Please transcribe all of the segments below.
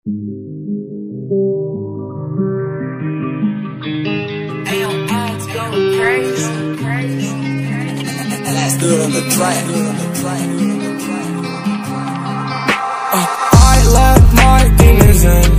Stood on the track. I let my demons in,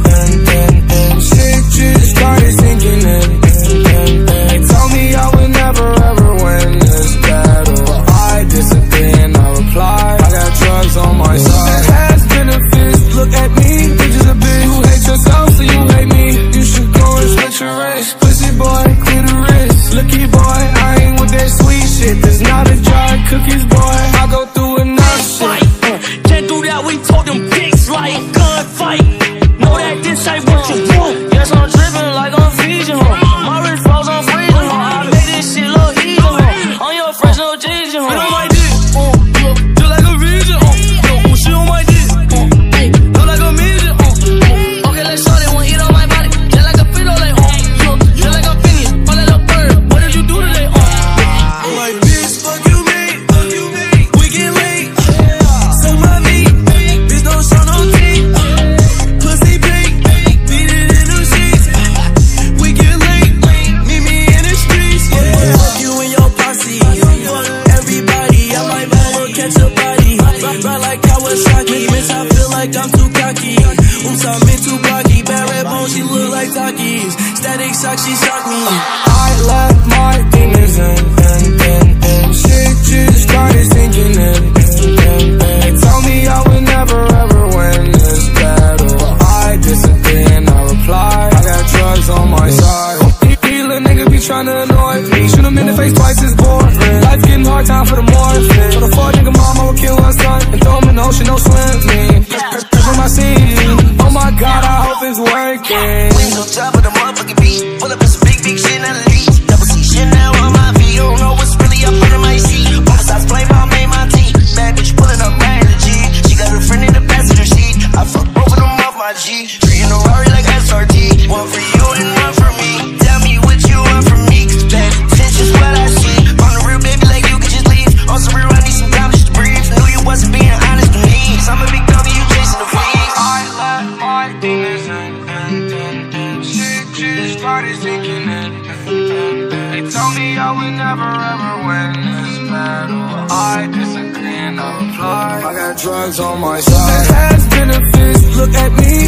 and shit just started sinking in. They told me I would never ever win this battle. I disagree and I reply, I got drugs on my side. It has benefits, look at me, bitches a bitch. You hate yourself, so you hate me. You should go and switch your race. Pussy boy, clear the wrist. Looky boy, I ain't with that sweet shit. There's not a jar of cookies, boy. I go through enough shit. Can't do that, we told them pigs like gunfight. Know that this ain't what you want. Yes, I'm tripping like I'm Fiji, my wrist froze, I'm freezing, I made this shit look easy, on your fresh, no cheese, on my dick, just like a region, she on my dick, look like a midget, okay, let's show they won't eat on my body, just like a fiddle, like, just like a Phineas, all that little bird, what did you do today, I'm like, bitch, fuck you, mate, we get late, so my meat, bitch, don't show no teeth, pussy pink, beat it in the sheets, we get late, meet me in the streets, fuck you and your posse, everybody, I might never catch a body, ride like Kawasaki, bitch, I feel like I'm too cocky, oops, I'm in too blocky, bad red bone, she look like Takis, static shock, she shocked me. I let my demons in, and shit just started sinking in. They told me I would never ever win this battle. I disagree and I reply, I got drugs on my side. He little nigga be tryna annoy me. Shoot him in the face twice, it's boring. Life getting hard, time for the morphine. So the fuck nigga mama will kill her son and throw him in the ocean, no swim me. Press on my CD, oh my god, I hope it's working. Wings on top of the motherfucking beat, pull up with some big shit in the lead. Double C shit now on my feet, you don't know what's really up under my seat. Both sides play my main, my team. Bad bitch pulling up right in the G. She got her friend in the passenger seat. I fuck both of them off my G. Treating a Rari like SRT. One for you and one for me. Tell me what you want from me, cause bad bitch is what I see. On the real, baby, like you can just leave. On some real, I need some time just to breathe. Knew you wasn't being honest with me. I'm a big dog and you chasing the fleas. I let my demons in, and shit just started sinking in. They told me I would never ever win this battle. I disagree and I reply, I got drugs on my side. It has benefits, look at me,